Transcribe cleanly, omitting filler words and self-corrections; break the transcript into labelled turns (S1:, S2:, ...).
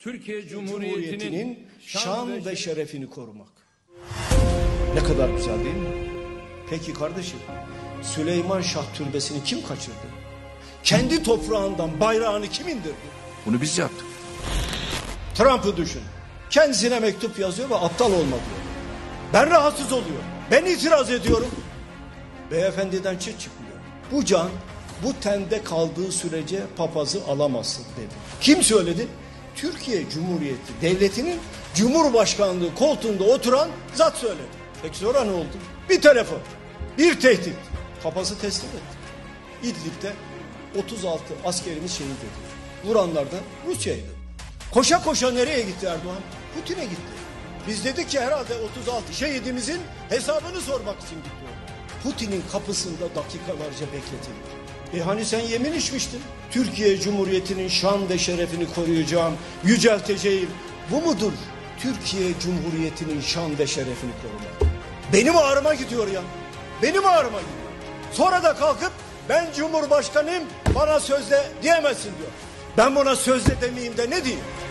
S1: Türkiye Cumhuriyeti'nin şan ve şerefini korumak. Ne kadar güzel değil mi? Peki kardeşim, Süleyman Şah Türbesi'ni kim kaçırdı? Kendi toprağından bayrağını kim indirdi?
S2: Bunu biz yaptık.
S1: Trump'ı düşün. Kendisine mektup yazıyor ve aptal olma diyor. Ben rahatsız oluyorum. Ben itiraz ediyorum. Beyefendiden çıt çıkmıyor. Bu can bu tende kaldığı sürece papazı alamazsın dedi. Kim söyledi? Türkiye Cumhuriyeti Devleti'nin Cumhurbaşkanlığı koltuğunda oturan zat söyledi. Peki sonra ne oldu? Bir telefon, bir tehdit. Papazı teslim etti. İdlib'de 36 askerimiz şehit edildi. Vuranlar da Rusya'ydı. Koşa koşa nereye gitti Erdoğan? Putin'e gitti. Biz dedik ki herhalde 36 şehidimizin hesabını sormak için gitti. Putin'in kapısında dakikalarca bekletildi. Hani sen yemin içmiştin? Türkiye Cumhuriyeti'nin şan ve şerefini koruyacağım, yücelteceğim. Bu mudur Türkiye Cumhuriyeti'nin şan ve şerefini korumak? Benim ağrıma gidiyor ya. Benim ağrıma gidiyor. Sonra da kalkıp ben Cumhurbaşkanıyım, bana sözde diyemezsin diyor. Ben buna sözde demeyeyim de ne diyeyim?